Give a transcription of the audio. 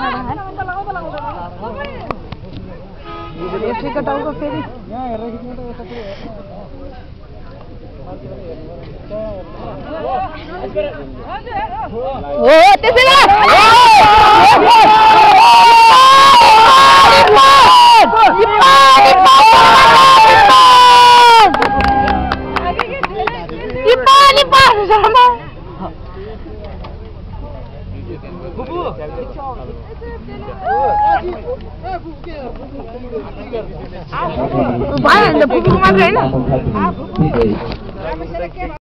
यसैको टाउको फेरि हो त्यसैले भाइ अन्त पुपुको मात्रै हैन